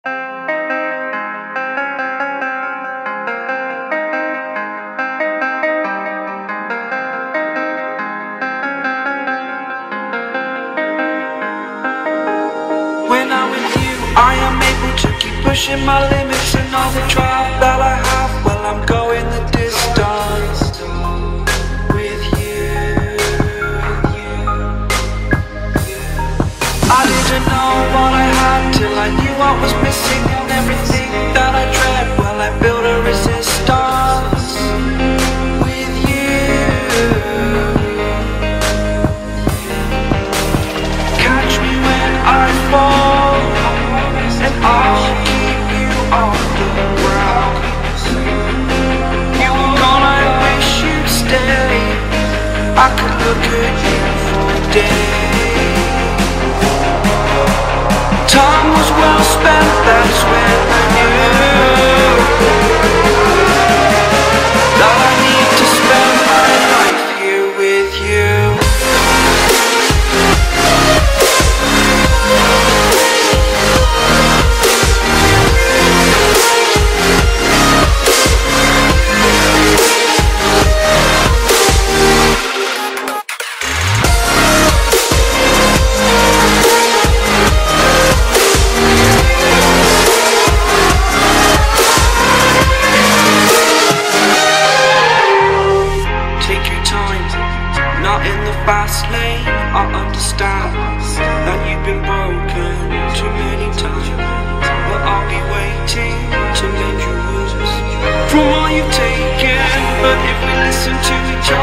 When I'm with you, I am able to keep pushing my limits, and all the drive that I have, well, I'm going the distance with you. I didn't know what I had till I knew what was missing, and everything that I dread, well, I built a resistance with you. Catch me when I fall, and I'll keep you on the ground. You were gone, I wish you'd stay. I could look at you for days. Time was well spent, that's when I knew that I need to spend my life here with you. Not in the fast lane, I understand that you've been broken too many times, but I'll be waiting to mend your wounds from all you've taken. But if we listen to each other,